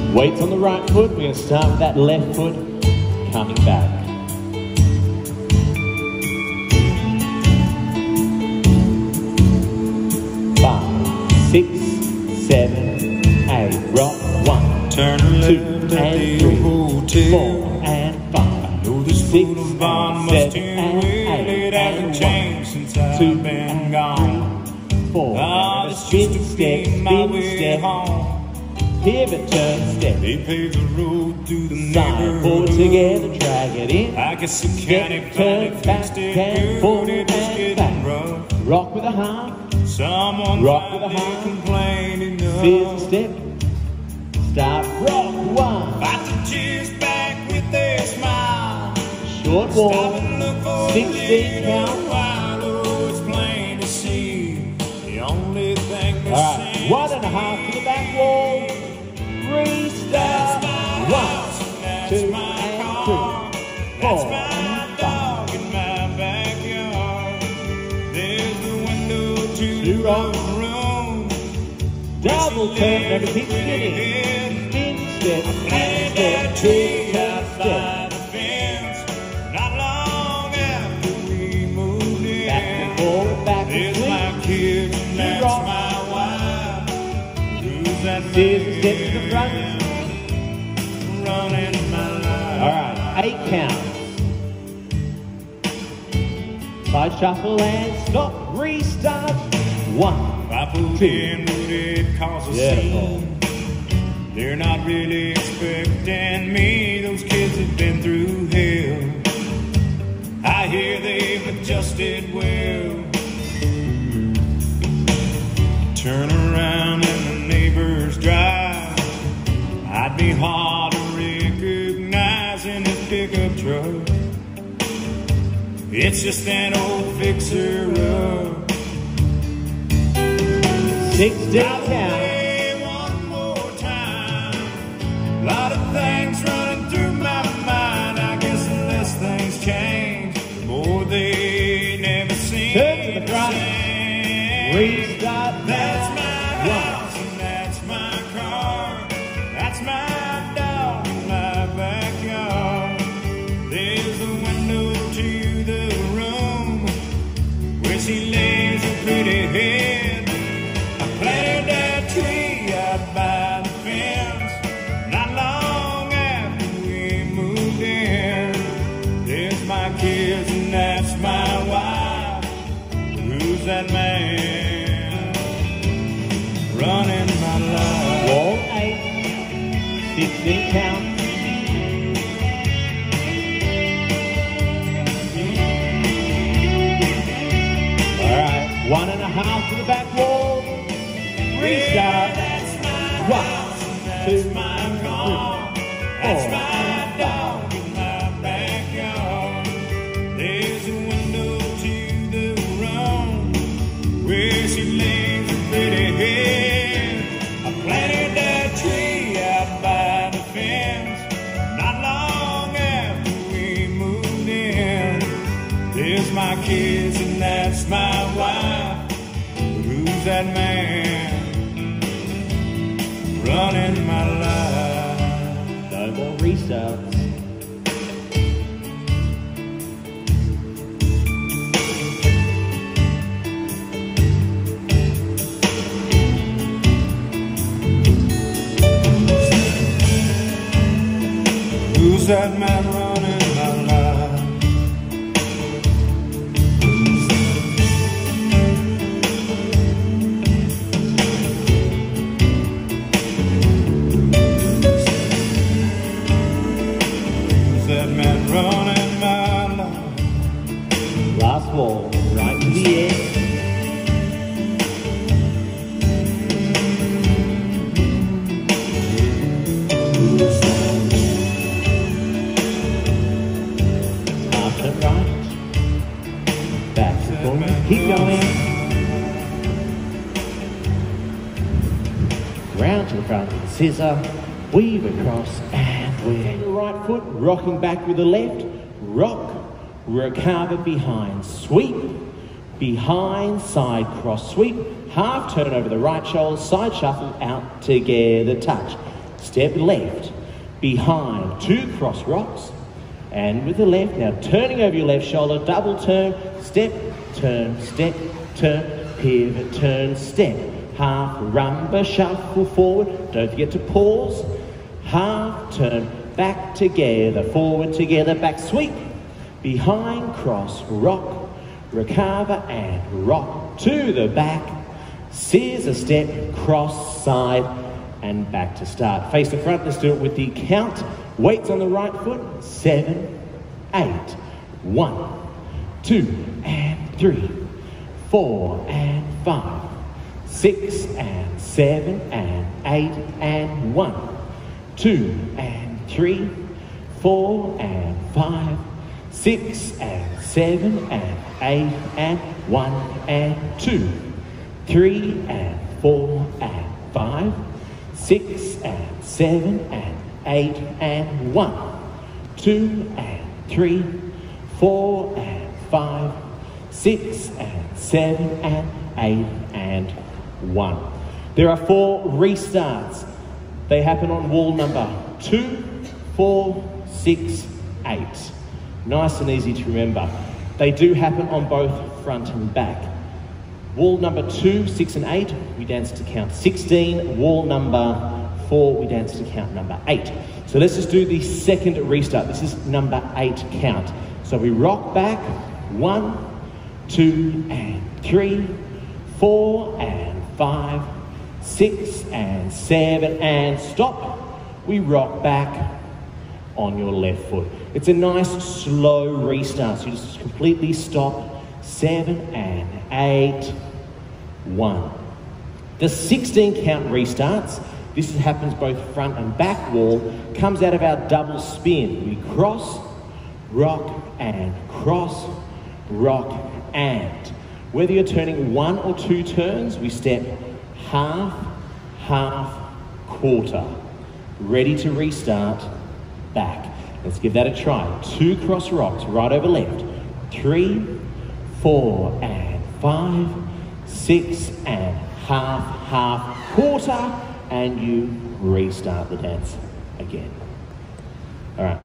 Weights on the right foot. We're going to start with that left foot coming back. 5, 6, 7, 8. Rock. 1, Turn 2, left at and the 3, hotel. 4, and 5. Know this 6, bond and must 7, and and 8. it hasn't changed since I've 2, been gone. 4. Ah, Now this spin, used to step, be my spin, way step. home. Pivot, turn, step. They paved the road through the Side, neighborhood. forward, together, drag it in. I guess the county Step, finally turn, fixed back, it and good. forward, It was and getting back. rough. Rock with a half. Someone Rock with a finally half. complained enough. Scissor step. Stop, rock, 1. Fight the cheers back with their smile. Short Stop wall. and look for 16 a count. while. Oh, it's plain to see. The only thing All right, 1.5 to the back wall. Restart. 1, 2, and 3, 4, and 5. in my backyard. There's the window to 2 the rock. room. Double turn. Remember, keep spinning. Spin, step, spin, step, twist, turn, step. The fence. Not long after we moved in. Back and forward, back and There's my swing. kids and that's rock. my wife. Who's that Scissor step to the front. running my life? All right, 8 counts. Side shuffle and stop. Restart. 1, I put 2. in what it causes a Beautiful. scene. They're not really expecting me. Those kids have been through hell. I hear they've adjusted well. Turn around in the neighbor's drive. I'd be hard to recognize in his pickup truck. It's just an old fixer-up. 16 count. One more time. A lot of things running through my mind. I guess unless things change, the more they never seem Turn to the front. same. Restart. That's my now. house and that's my car. That's my dog in my backyard. There's a window to the room where she lays her pretty head. I planted that tree out by the fence not long after we moved in. There's my kids and that's my wife. Who's that man running my life? Wall 8. 16 count. All right, 1.5 to the back wall. Restart. 1, 2, 3, 4. That's my dog in my backyard. There's a window to the room where she lays her pretty head. I planted that tree out by the fence not long after we moved in. There's my kids and that's my wife. Who's that man running my life? No more restarts. Who's that man running my life? Who's that man running my life? Last wall, right to the end. Half to the right. Back to forward. Keep going. Round to the front with the scissor. Weave across and we're the right foot, rocking back with the left. Rock, recover behind, sweep, behind, side cross sweep, half turn over the right shoulder, side shuffle, out together, touch. step left, behind, 2 cross rocks, and with the left, now turning over your left shoulder, double turn, step, turn, pivot, turn, step, half, rumba, shuffle forward, don't forget to pause, half, turn, back together, forward together, back, sweep, behind, cross, rock, recover, and rock, to the back, scissor step, cross, side, and back to start. Face the front, let's do it with the count. Weights on the right foot, 7, 8, 1, 2, and 3, 4, and 5, 6, and 7, and 8, and 1, 2, and 3, 4, and 5, 6, and 7, and 8, and 1, and 2, 3, and 4, and 5, 6, and 7, and 8, and 1, 2, and 3, 4, and 5, 6, and 7, and 8, and 1. There are 4 restarts. They happen on wall number 2, 4, 6, 8. Nice and easy to remember. They do happen on both front and back. Wall number 2, 6 and 8, we dance to count 16. Wall number 4, we dance to count number 8. So let's just do the second restart. This is number 8 count. So we rock back, 1, 2, and 3, 4, and 5, 6, and 7, and stop. We rock back on your left foot. It's a nice slow restart. So you just completely stop, 7 and 8, 1. The 16 count restarts. This happens both front and back wall, comes out of our double spin. We cross, rock, and cross, rock, and. Whether you're turning 1 or 2 turns, we step half, half, quarter. Ready to restart, back. Let's give that a try. 2 cross rocks, right over left. 3, 4, and 5, 6, and half, half, quarter, and you restart the dance again. All right.